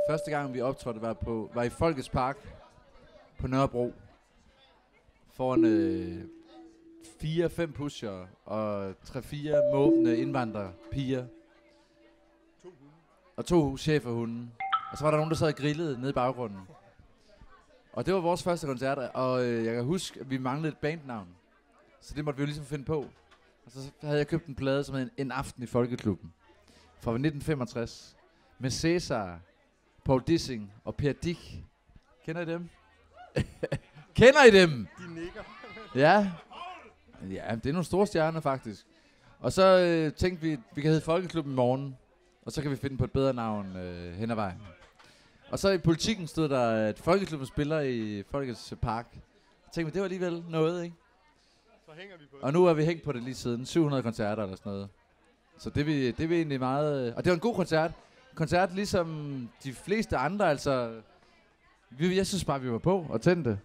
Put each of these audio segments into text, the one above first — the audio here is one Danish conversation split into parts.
Første gang vi optrådte var i Folkets Park på Nørrebro. Foran 4-5 pusher og 3-4 måbende indvandrerpiger. Og 2 cheferhunde. Og så var der nogen, der sad og grillede nede i baggrunden. Og det var vores første koncert, og jeg kan huske, at vi manglede et bandnavn. Så det måtte vi jo ligesom finde på. Og så havde jeg købt en plade, som hed En aften i Folkeklubben. Fra 1965. Med Cæsar, Paul Dissing og Per Dick. Kender I dem? Kender I dem? De nikker. Ja. Ja, det er nogle store stjerner faktisk. Og så tænkte vi kan hedde Folkeklubben i morgen. Og så kan vi finde på et bedre navn hen ad vejen. Og så i Politikken stod der, at Folkeklubben spiller i Folkets Park. Jeg tænkte, det var alligevel noget, ikke? Så hænger vi på det. Og nu har vi hængt på det lige siden. 700 koncerter eller sådan noget. Så det er vi egentlig meget... Og det var en god koncert. Koncert ligesom de fleste andre, altså... Jeg synes bare, vi var på og tændte.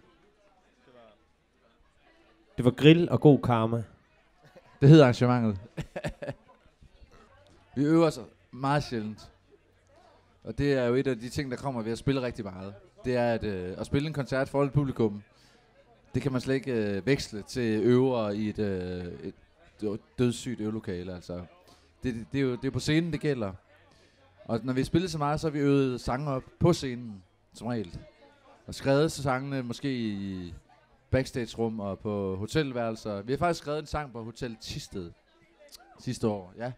Det var grill og god karma. Det hedder arrangementet. Vi øver os meget sjældent. Og det er jo et af de ting, der kommer ved at spille rigtig meget. Det er at spille en koncert for et publikum. Det kan man slet ikke veksle til øvere i et dødssygt øvelokale. Altså. Det er jo på scenen, det gælder. Og når vi spiller så meget, så har vi øvet sange op på scenen, som regel. Og skrevet så sangene måske i backstage-rum og på hotelværelser. Vi har faktisk skrevet en sang på Hotel Thisted sidste år, ja.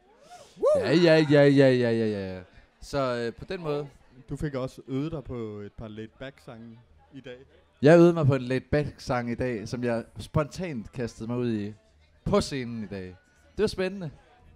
Ja. Så på den måde. Du fik også øvet dig på et par laid-back-sange i dag. Jeg øvede mig på en laid-back-sang i dag, som jeg spontant kastede mig ud i på scenen i dag. Det var spændende.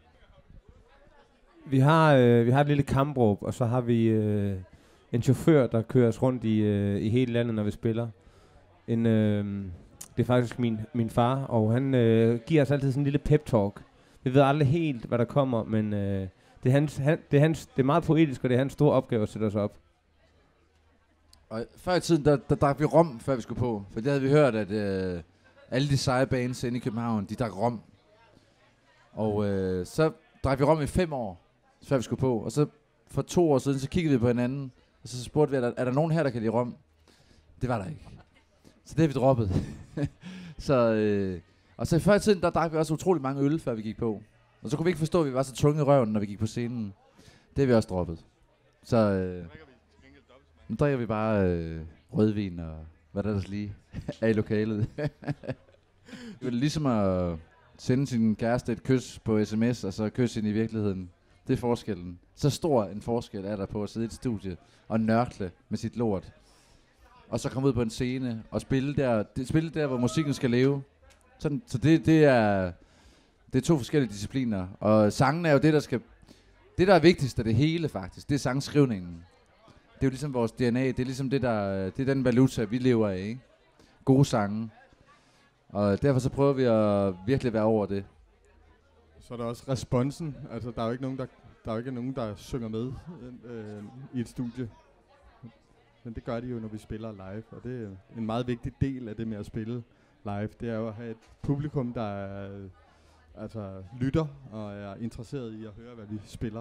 Vi har et lille kampråb, og så har vi en chauffør, der kører os rundt i hele landet, når vi spiller. Det er faktisk min far, og han giver os altid sådan en lille pep-talk. Vi ved aldrig helt, hvad der kommer, men det er meget poetisk, og det er hans store opgave at sætte os op. Og før i tiden, der drak vi rom, før vi skulle på. For det havde vi hørt, at alle de seje bands inde i København, de drak rom. Og så drak vi rom i 5 år, før vi skulle på. Og så for 2 år siden, så kiggede vi på hinanden, og så spurgte vi, er der nogen her, der kan lide rom? Det var der ikke. Så det har vi droppet. Og så før i tiden, der drak vi også utrolig mange øl, før vi gik på. Og så kunne vi ikke forstå, at vi var så tunge i røven, når vi gik på scenen. Det har vi også droppet. Så nu drikker vi bare rødvin og hvad der ellers lige er i lokalet. Det er ligesom at sende sin kæreste et kys på sms, og så kysse hende i virkeligheden. Det er forskellen. Så stor en forskel er der på at sidde i et studie og nørkle med sit lort. Og så komme ud på en scene og spille der, hvor musikken skal leve. Så det er 2 forskellige discipliner. Og sangen er jo det, der er vigtigst af det hele faktisk. Det er sangskrivningen. Det er jo ligesom vores DNA. Det er ligesom det er den valuta, vi lever af, ikke? Gode sange. Og derfor så prøver vi at virkelig være over det. Så er der også responsen. Altså, der er jo ikke nogen, der synger med i et studie. Men det gør de jo, når vi spiller live. Og det er en meget vigtig del af det med at spille live. Det er jo at have et publikum, der lytter og er interesseret i at høre, hvad vi spiller.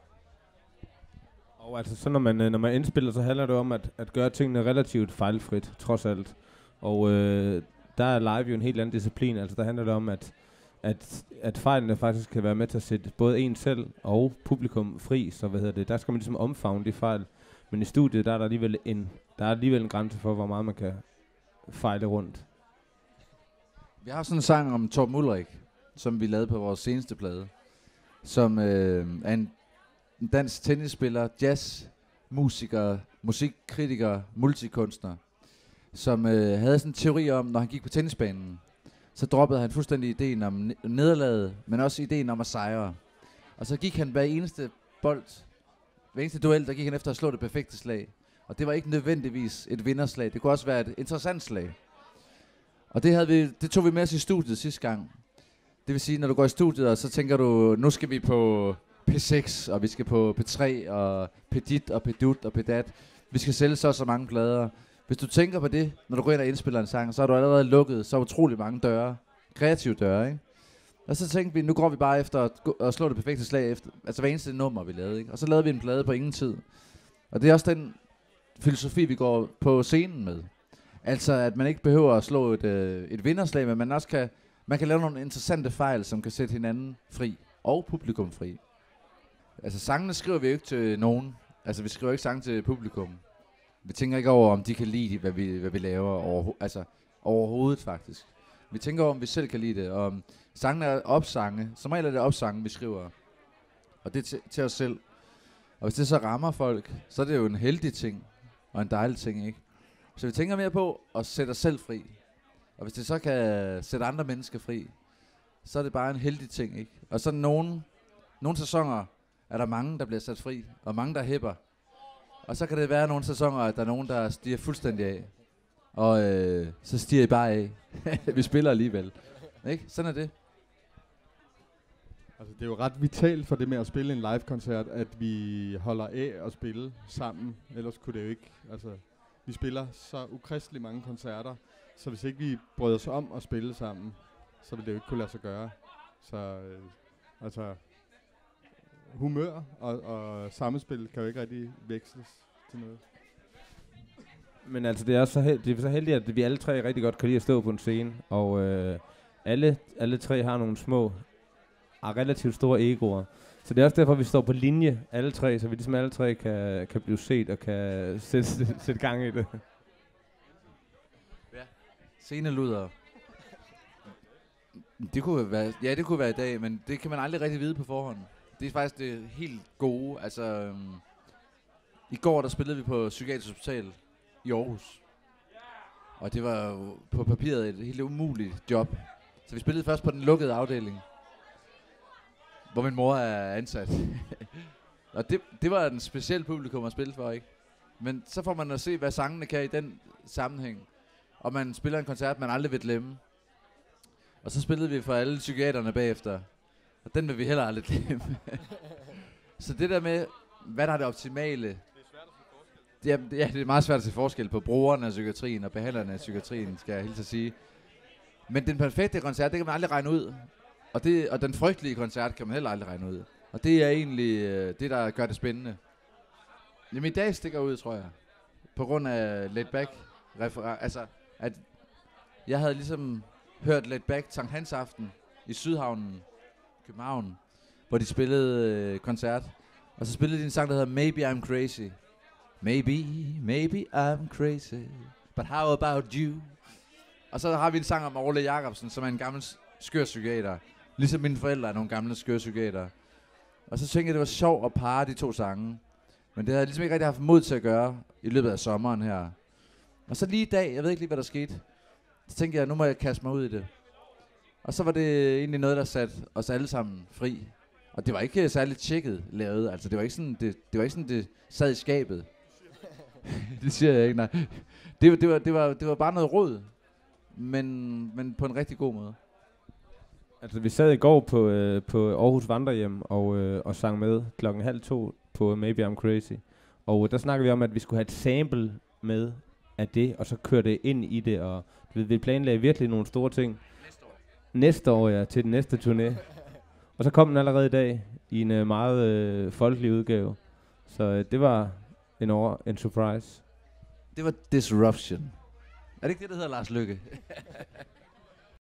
Og altså, så når man indspiller, så handler det om at gøre tingene relativt fejlfrit, trods alt. Og der er live jo en helt anden disciplin. Altså, der handler det om, at fejlene faktisk kan være med til at sætte både en selv og publikum fri. Så der skal man ligesom omfavne de fejl. Men i studiet, der er der alligevel en grænse for, hvor meget man kan fejle rundt. Vi har sådan en sang om Torben Ulrik, som vi lavede på vores seneste plade, som er en dansk tennisspiller, jazzmusiker, musikkritiker, multikunstner, som havde sådan en teori om, når han gik på tennisbanen, så droppede han fuldstændig ideen om nederlaget, men også ideen om at sejre. Og så gik han hver eneste duel, der gik han efter at slå det perfekte slag. Og det var ikke nødvendigvis et vinderslag, det kunne også være et interessant slag. Og det tog vi med os i studiet sidste gang. Det vil sige, når du går i studiet, og så tænker du, nu skal vi på P6, og vi skal på P3, og Pedit, og Pedut, og Pedat. Vi skal sælge så mange plader. Hvis du tænker på det, når du går ind og indspiller en sang, så har du allerede lukket så utrolig mange døre. Kreative døre, ikke? Og så tænkte vi, nu går vi bare efter at slå det perfekte slag efter, altså hver eneste nummer, vi lavede, ikke? Og så lavede vi en plade på ingen tid. Og det er også den filosofi, vi går på scenen med. Altså, at man ikke behøver at slå et vinderslag, men man kan lave nogle interessante fejl, som kan sætte hinanden fri. Og publikum fri. Altså, sangene skriver vi jo ikke til nogen. Altså, vi skriver ikke sange til publikum. Vi tænker ikke over, om de kan lide, hvad vi laver overhovedet, faktisk. Vi tænker over, om vi selv kan lide det. Og sangene er opsange. Som regel er det opsange, vi skriver. Og det er til os selv. Og hvis det så rammer folk, så er det jo en heldig ting. Og en dejlig ting, ikke? Så vi tænker mere på at sætte os selv fri. Og hvis det så kan sætte andre mennesker fri, så er det bare en heldig ting, ikke? Og så nogle sæsoner er der mange, der bliver sat fri, og mange, der hæpper. Og så kan det være nogle sæsoner, at der er nogen, der stiger fuldstændig af. Og så stiger I bare af. Vi spiller alligevel. Ikke? Sådan er det. Altså, det er jo ret vitalt for det med at spille en live-koncert, at vi holder af at spille sammen. Ellers kunne det jo ikke. Altså, vi spiller så ukristeligt mange koncerter, så hvis ikke vi bryder os om at spille sammen, så vil det jo ikke kunne lade sig gøre. Så altså, humør og sammenspil kan jo ikke rigtig veksles til noget. Men altså, det er så heldigt, at vi alle tre rigtig godt kan lide at stå på en scene, og alle tre har nogle små og relativt store egoer. Så det er også derfor, vi står på linje, alle tre, så vi ligesom alle tre kan blive set og kan sætte gang i det. Ja, sceneluder. Det kunne være i dag, men det kan man aldrig rigtig vide på forhånd. Det er faktisk det helt gode. Altså, i går der spillede vi på Psykiatrisk Hospital i Aarhus. Og det var jo på papiret et helt umuligt job. Så vi spillede først på den lukkede afdeling, hvor min mor er ansat. Og det var en speciel publikum at spille for, ikke? Men så får man at se, hvad sangene kan i den sammenhæng. Og man spiller en koncert, man aldrig vil glemme. Og så spillede vi for alle psykiaterne bagefter. Og den vil vi heller aldrig glemme. Så det der med, hvad der er det optimale. Det er meget svært at se forskel på brugerne af psykiatrien og behandlerne af psykiatrien, skal jeg helt at sige. Men den perfekte koncert, det kan man aldrig regne ud. Og den frygtelige koncert kan man heller aldrig regne ud. Og det er egentlig det, der gør det spændende. Jamen i dag stikker ud, tror jeg. På grund af Laid Back. Altså, at jeg havde ligesom hørt Laid Back Sankt Hans aften i Sydhavnen, København, hvor de spillede koncert. Og så spillede de en sang, der hedder Maybe I'm Crazy. Maybe I'm crazy, but how about you? Og så har vi en sang om Orle Jacobsen, som er en gammel skør psykiater. Ligesom mine forældre er nogle gamle skør psykiater. Og så tænkte jeg, det var sjovt at parre de to sange. Men det havde jeg ligesom ikke rigtig haft mod til at gøre i løbet af sommeren her. Og så lige i dag, jeg ved ikke lige, hvad der skete. Så tænkte jeg, nu må jeg kaste mig ud i det. Og så var det egentlig noget, der satte os alle sammen fri. Og det var ikke særligt tjekket lavet. Altså det var ikke sådan, det sad i skabet. Det siger jeg ikke, nej. Det var bare noget råd. Men på en rigtig god måde. Altså vi sad i går på Aarhus Vandrehjem og sang med 1:30 på Maybe I'm Crazy. Og der snakkede vi om, at vi skulle have et sample med af det, og så køre det ind i det. Og vi planlagde virkelig nogle store ting. Næste år, ja, til den næste turné. Og så kom den allerede i dag i en meget folkelig udgave. Så det var en surprise. Det var disruption. Er det ikke det, der hedder Lars Løkke?